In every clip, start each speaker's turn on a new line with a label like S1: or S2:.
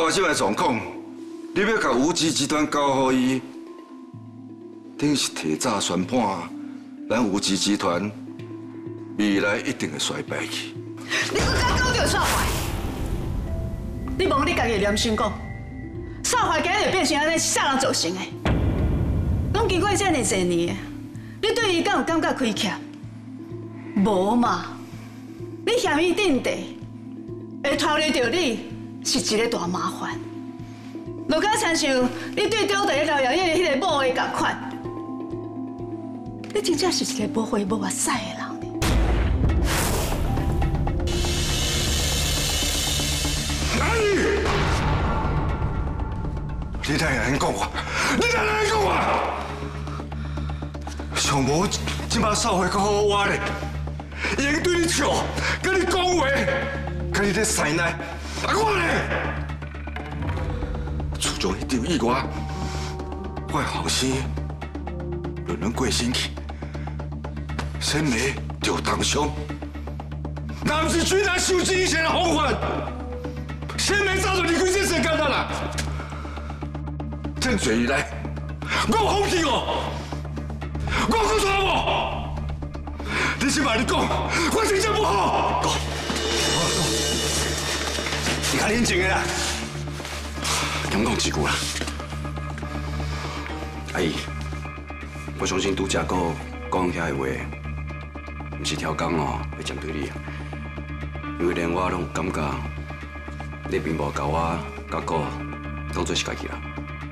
S1: 我即摆状况，你要甲无极集团交互伊，等于是提早宣判咱无极集团未来一定会衰败去。
S2: 你搁敢讲着少怀？你忘你家己良心讲，少怀今日变成安尼是啥人造成的？拢经过这么侪年，你对伊敢有感觉亏欠？无嘛，你嫌伊定地，会拖累着你是一个大麻烦。就敢亲像你对中地疗养院迄个某的同款，你真正是一个无血无目屎的人。
S1: 你哪会安尼讲我？你哪会安尼讲我？上无即摆少岁搁好活咧，伊会对你笑，跟你讲话，跟你咧塞奶，啊我咧，厝中迄场意外，我的后生乱乱过身去，生妹就重伤，若不是军人受尽以前的风范，生妹早就离开这世间了啦。 这多以来，我有放弃哦，我有错无？你先把你讲，我真正不好。讲，你较冷静的啦。强讲一句啦，阿姨，我相信拄则个讲遐的话，不是挑工哦，会针对你，因为连我拢有感觉，你并无甲我甲哥当作是家己人。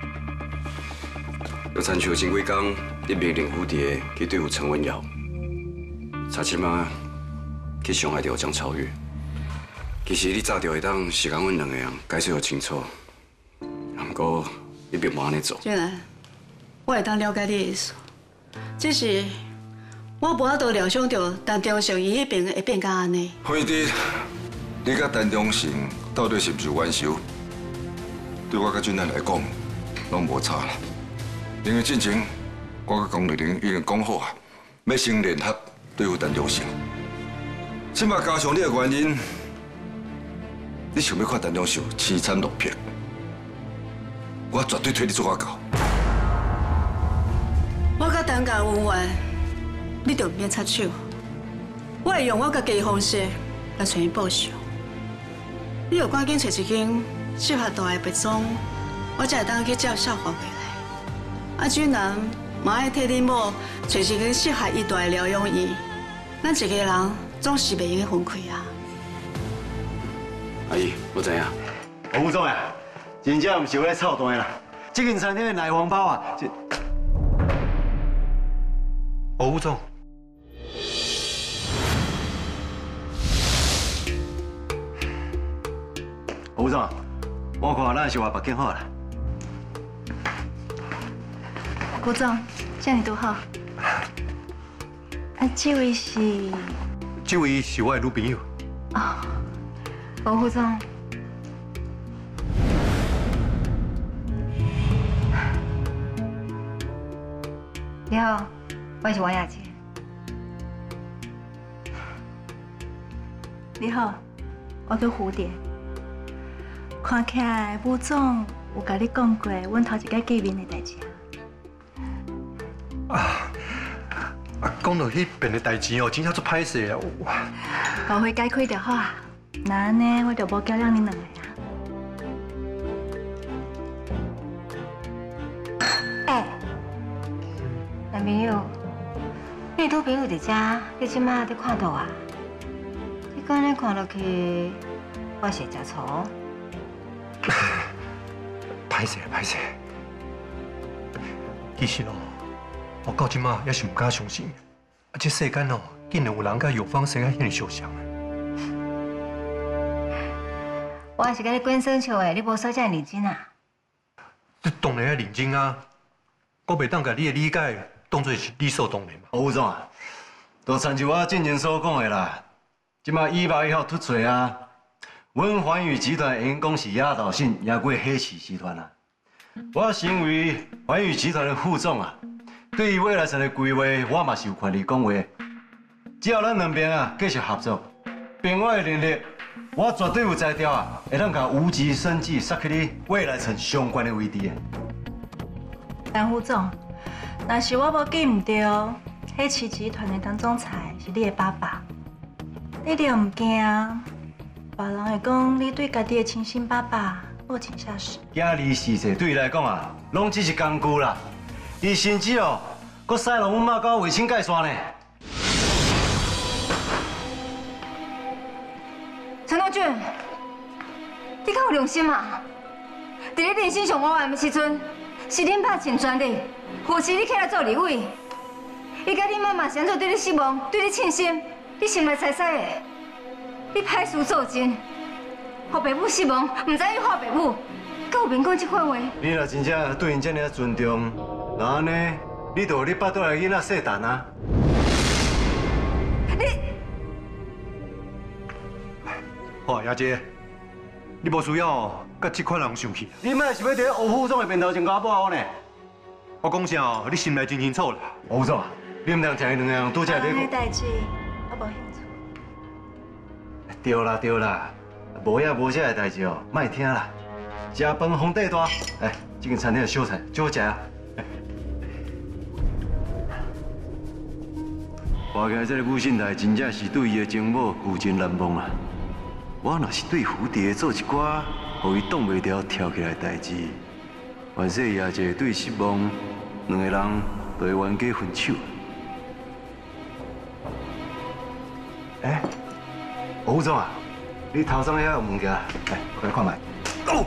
S1: 又亲像前几天，你命令蝴蝶去对付陈文瑶，差即马去伤害到江超越。其实你早就会当是讲阮两个人解释得清楚，不过你并无安尼做。
S2: 俊然，我会当了解你的意思，只是我无法度料想到陈忠诚伊迄边会变甲安尼。
S1: 辉弟，你甲陈忠诚到底是不是冤仇？对我甲俊然来讲，拢无差啦。 因为之前我甲江丽玲已经讲好啊，要先联合对付陈忠诚。即摆加上你的原因，你想要看陈忠诚凄惨落魄，我绝对替你做我到。
S2: 我甲陈家恩怨，你就免插手。我会用我家己的方式来找伊报仇。你有赶紧找一间适合大的别庄，我才会当去接少华回来。 啊，俊男嘛爱替你某找一间适合伊大的疗养院，咱一个人总是袂用分开啊。
S3: 阿姨，我知影。
S4: 胡副总啊，真正唔是为了操蛋啦，这间餐厅的奶黄包啊，
S5: 胡副总，
S4: 胡副总，我看咱是话别更好啦。
S6: 胡总，这样你多好。啊，这位是？
S5: 这位是我的女朋友。
S6: 哦，胡副总。你好，我是王雅洁。你好，我叫蝴蝶。看起来胡总有甲你讲过，阮头一届见面的代志。
S5: 讲到迄边的代志哦，真正足歹势啊！
S6: 误会解开就好啊。那安尼我就无叫了你两个啊。男朋友，你女朋友伫遮，你即马伫看到啊？你讲你看落去，我是食醋。
S5: 歹势，其实哦，我到即马也是唔敢相信。 这世间哦，竟然有人甲药方生啊，遐相像。
S6: 我也是甲你关生笑的，你无说这么认真啊？
S5: 你当然要认真啊！我袂当甲你的理解当作是理所当然嘛。
S4: 胡副总啊，都参照我之前所讲的啦，即马1月1号突出啊，阮环宇集团员工是压倒性压过黑市集团啊。我身为环宇集团的副总啊。 对于未来上的规划，我嘛是有权利讲话。只要咱两边啊继续合作，凭我的能力， 我绝对有才调啊，会当甲无极生技塞去你未来城相关的位置的。
S3: 陈副总，若是我无记唔对，黑旗集团的当总裁是你的爸爸，你就唔惊，别人会讲你对家己的亲生爸爸无情下手。
S4: 囝儿事情对伊来讲啊，拢只是工具啦。伊甚至哦，搁使用阮妈搞卫星介线呢。
S6: 陈东俊，你敢有良心啊？在你人生上黑暗的时阵，是恁爸尽全力扶持你起来做立委。伊甲你妈妈是安怎对你失望，对你称心，你心内猜猜的。你歹事做尽，互爸母失望，唔知去害爸母，搁有面讲这番话。
S4: 你若真正对因这么尊重，那安尼，你就你巴肚内囡仔细蛋啊！
S5: 好，亚姐，你无需要甲这款人生气。
S4: 你莫是要伫吴副总的面头前搞我呢？
S5: 我讲啥，你心内真清楚啦。
S4: 吴副总，你唔通听伊两个人拄则
S3: 别人的
S4: 在
S3: 代志我无兴趣。
S4: 对啦对啦，无影无食的代志哦，莫听啦。食饭皇帝大，哎，这间餐厅的小菜最好食啊！我今这个母亲台真正是对伊的情某旧情难忘啊！我若是对蝴蝶做一寡，互伊挡袂牢跳起来的代志，原说也一对失望，两个人就会冤家分手。哎，吴总啊，你头上遐有物件，来，我给你看卖。哦，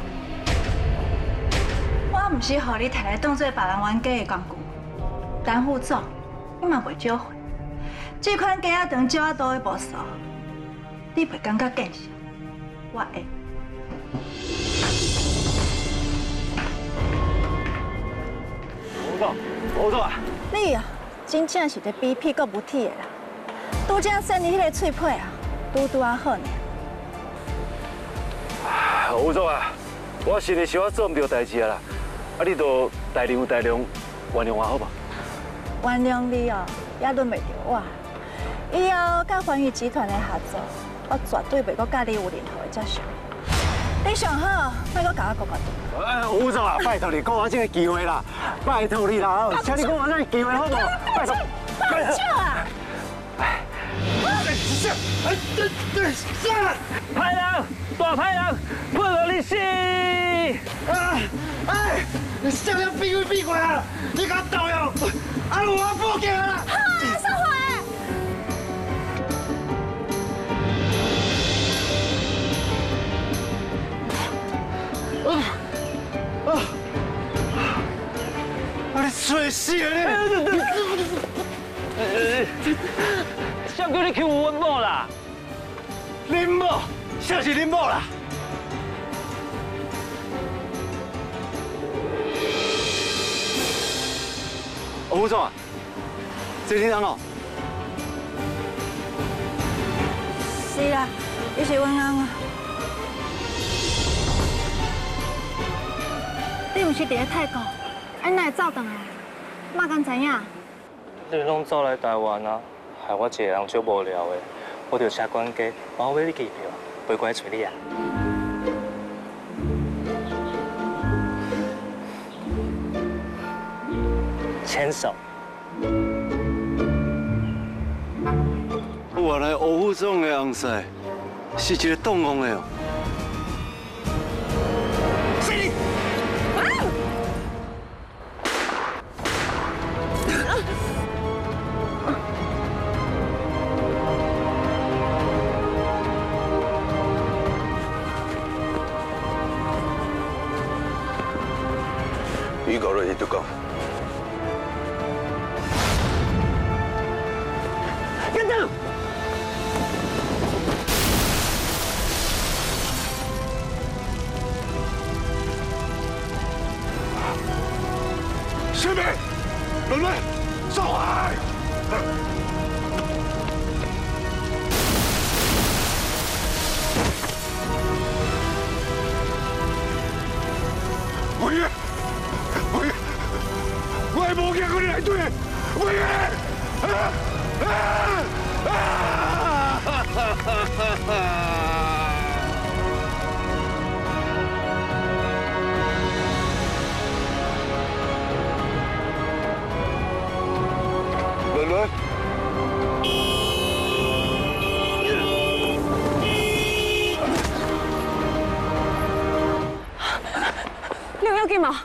S3: 我唔是互你摕来当做别人冤家的工具。陈副总，你嘛袂少会。这款鸡仔肠少啊多的步数，你袂感觉见笑？我会。
S4: 吴总啊，
S3: 你啊，真正是伫比屁搁无铁的啦。拄则生你迄个脆皮啊，拄啊好呢。
S4: 吴总啊，我实在是我做唔到代志啊啦，啊你就大量原谅我好吧？
S3: 原谅你哦，也轮袂着我。以后甲环宇集团的合作，我绝对袂搁甲你有任何的接触。你上好，莫搁甲我讲讲。
S4: 哎，吴总啊，拜托你给我这个机会啦，拜托你啦，请你给我这个机会好不好？拜托，
S3: 放手啊！
S7: 歹人，大歹人，不如你死！
S1: 哎，你少年逼鬼逼鬼啊！你敢动用？啊，我报警啦！
S3: 收回。
S1: 啊，你吹死了你！
S7: 谁叫你去阮某啦？
S1: 林某，啥是林某啦？
S4: 吴总啊，这是你人哦？
S3: 是啦，伊是阮翁啊。你毋是伫咧泰国，安哪会走倒来？嘛敢知影？
S7: 你拢走来台湾啊，害我一个人足无聊的，我着请管家帮我买你机票，飞过来找你啊。牵手。
S4: 原来吴副总的翁婿是一个动工的哦。
S1: 是你！
S8: 预告了，你就讲。
S7: 跟住！
S1: 师妹，人们，上海！委员，委员，我系冇见过你来对，委员，啊啊啊！
S9: 要紧嘛。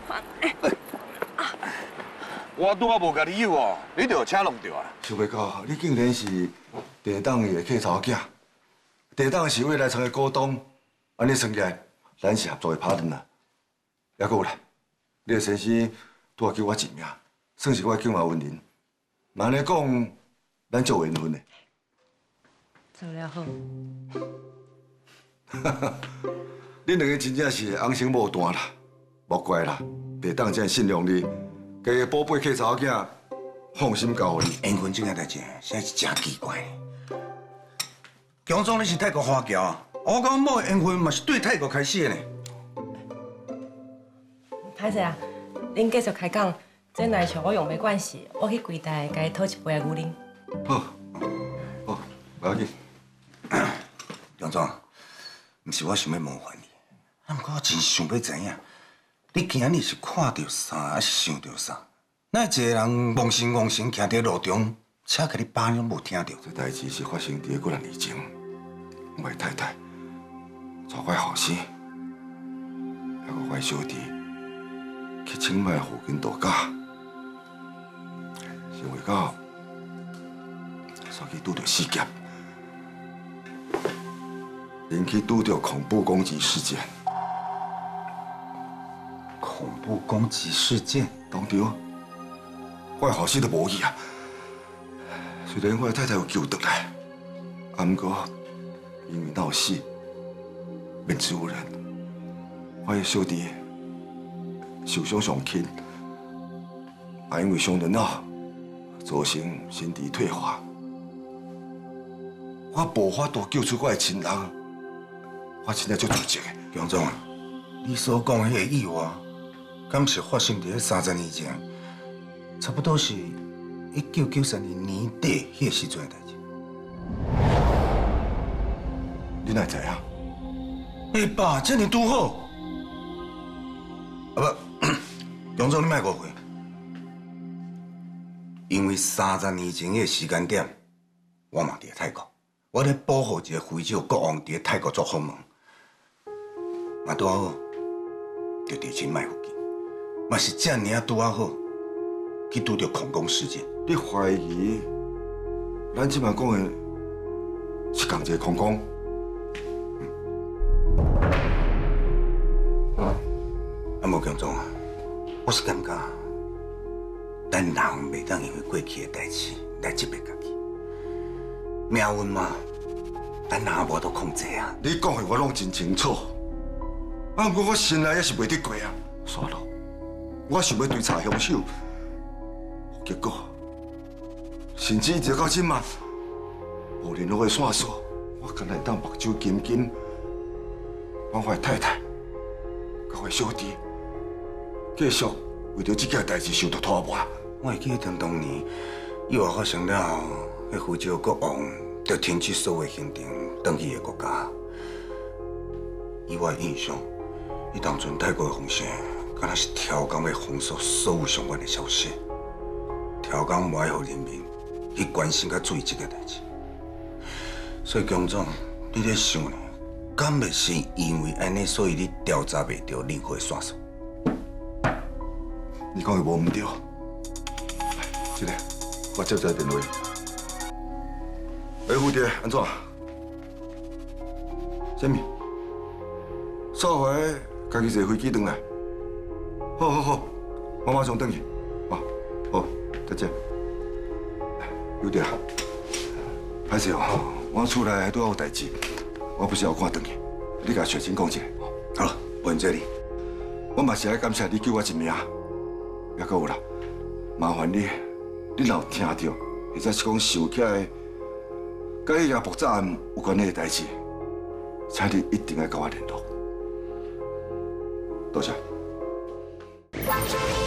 S8: 我拄啊无甲你有哦，你就请弄着啊。
S1: 想袂到你竟然是地党的客查某囝，地党是未来城的股东，安尼算起来，咱是合作的拍档啦。还佫有啦，你的先生拄啊救我一命，算是我救我恩人。嘛安尼讲，咱就有缘分的。
S9: 做了好。
S1: 恁两个真正是翁生某蛋啦，莫怪啦，地党真信任你，家己宝贝客查某囝放心交予你。
S10: 缘分这件代志，实在是真奇怪。强总你是泰国华侨啊，我讲某的缘分嘛是对泰国开始的呢。
S9: 歹势啊，恁继续开讲，这若像我用没关系，我去柜台甲伊讨一杯牛奶。
S1: 好，好，不要紧。
S10: 强总，毋是我想要冒犯你，啊，不过我真想要知影，你今日是看到啥，还是想到啥？哪一个人懵神行徛伫路中，车甲你把你拢无听到？
S1: 这代志是发生伫几多年前，我的太太带我后生，还有我的小弟去清迈附近度假，想袂到，煞去拄着死劫，引起拄着恐怖攻击事件。
S10: 恐怖攻击事件？
S1: 当着，我的后生都无去啊。虽然我的太太有救回来，啊，不过因为闹死，面子无人，我的小弟受伤上轻，啊，因为伤人脑，造成身体退化，我无法度救出我的亲人，我真正足自责的。
S10: 强总，你所讲的迄个意外，敢是发生伫30年前，差不多是1993年年底迄个时阵的代志。
S1: 你哪会知影？
S10: 哎爸，这么拄好。啊不，强总你莫误会，因为30年前迄个时间点，我嘛伫泰国，我咧保护一个非洲国王伫泰国做访问，嘛拄好，就伫清迈附近，嘛是这尔拄好，去拄着恐攻事件。
S1: 你怀疑咱即摆讲的是同一个恐攻？
S10: 啊，无强总啊，我是感觉，咱人袂当因为过去的代志来责备家己。命运嘛，咱人无得控制啊。
S1: 你讲的我拢真清楚，啊，不过我心内也是袂得过啊。算了，我想要追查凶手，结果甚至一直到今嘛，无联络的线索，我敢来当目睭金金，帮我的太太，甲我的小弟，继续为着这件代志受到拖磨。
S10: 我会记得当年意外发生了后，迄非洲国王就停止所有行程，返去个国家。以我的印象，伊当阵泰国的方式，敢若是超工要封锁所有相关的消息，超工无爱互人民去关心甲注意这个代志。所以强总，你咧想呢？敢袂是因为安尼，所以你调查袂到任何线索？
S1: 你讲的无毋对。这个，我接一个电话。喂，蝴蝶，安怎？什么？少华家己坐飞机回来。好好好，我马上回去。哦，好，再见。蝴蝶，歹势哦，我厝内拄有代志，我不是要赶回去，你甲雪清讲一下。
S10: 好，问这里。
S1: 我嘛是爱感谢你救我一命，还佫有啦，麻烦你若有听到，或者是讲想起来，甲迄个爆炸案有关系的代志，请你一定要甲我联络。多谢。